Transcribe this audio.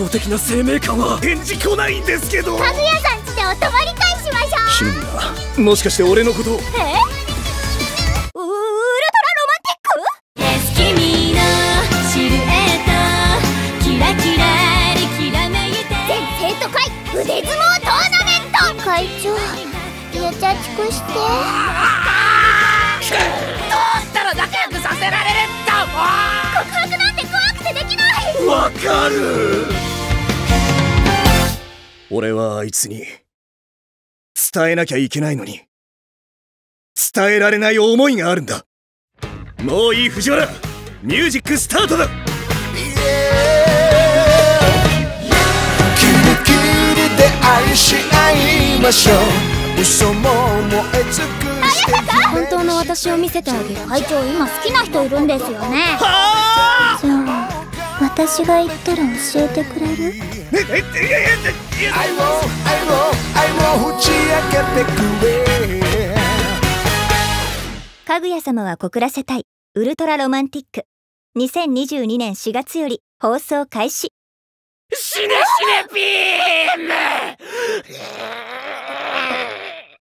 倒的な生命感は返事来ないんですけど。 かぐやさんちでお泊まり会しましょう。 シノミはもしかして俺のことを。 ウルトラロマンティック。君のシルエットキラキラできらめいて。全生徒会腕相撲トーナメント。会長、優しくして。どうしたら仲良くさせられるんだ。告白なんて怖くてできない。 わかる。俺はあいつに伝えなきゃいけないのに伝えられない思いがあるんだ。もういい藤原、ミュージックスタートだ。 キリキリで愛し合いましょう。嘘も燃え尽くして。 本当の私を見せてあげる。会長、今好きな人いるんですよね。じゃあ私が言ったら教えてくれる？ 愛を打ち明けてくれ。 かぐや様は告らせたいウルトラロマンティック、2022年4月より放送開始。 死ね死ねビーム。